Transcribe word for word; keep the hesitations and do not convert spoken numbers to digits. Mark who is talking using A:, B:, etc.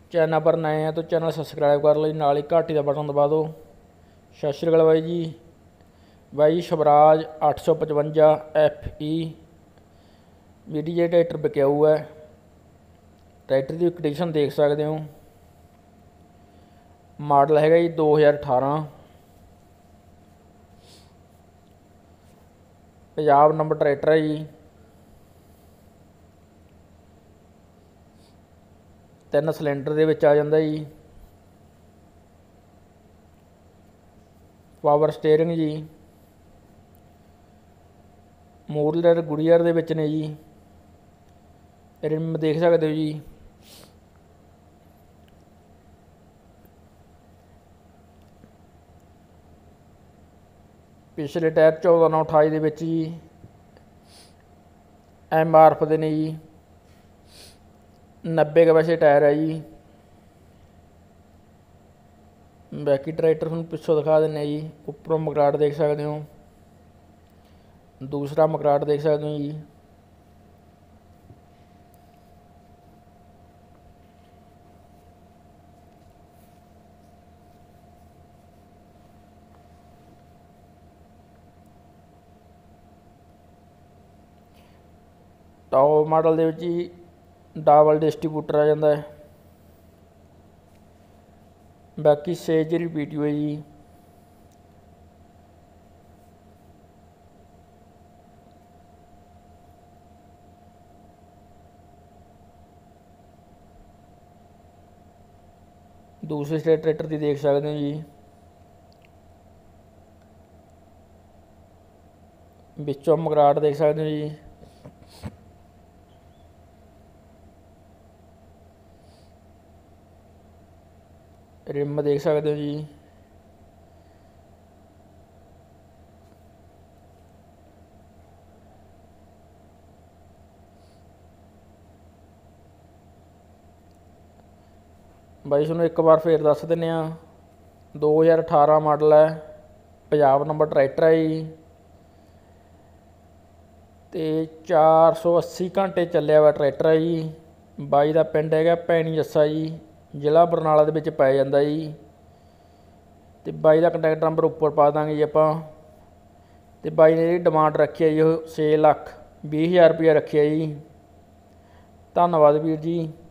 A: Channel पर नए हैं तो चैनल सबसक्राइब कर लो, नाल ही घंटी का बटन दबा दो। सत श्री अकाल बाई जी। बाई स्वराज अठ सौ पचवंजा F E V D J tractor बिकाऊ है। ट्रैक्टर की कंडीशन देख सकते हो। मॉडल है जी दो हज़ार अठारह। पंजाब नंबर ट्रैक्टर है जी। तीन सिलेंडर दे विच आ जांदा जी। पावर स्टेयरिंग जी। मूरले गुड़ियर दे विच ने जी। रिम देख सकते हो जी। पिछले टायर चौदह नौ अठाई दे विच जी। एम आर एफ दे ने जी। नब्बे के वैसे टायर है जी। बैकी ट्रैक्टर तुहानूं पिछों दिखा देने जी। उपरों मकराट देख सकते हो, दूसरा मकराट देख सकते हो जी। टॉप मॉडल दे विच जी डबल डिस्ट्रीब्यूटर आ जाता है। बाकी सेज रिपीट हुई जी। दूसरे स्टेट ट्रैक्टर की देख सकते हो जी। बिचों मकराट देख सकते हो जी। रिम देख सकते हो जी। बाई तुहानूं एक बार फिर दस दिंदे आ। दो हज़ार अठारह मॉडल है। पंजाब नंबर ट्रैक्टर है जी। तो चार सौ अस्सी घंटे चलिया हुआ ट्रैक्टर है जी। बाई का पिंड है भैनी जस्सा जी, जिला बरनाला दे विच पै जांदा जी। तो बाई का कंटैक्ट नंबर उपर पा देंगे जी आपां। तो बाई ने जी डिमांड रखी है जी छे लख बीस हज़ार रुपया रखी है जी। धन्नवाद वीर जी।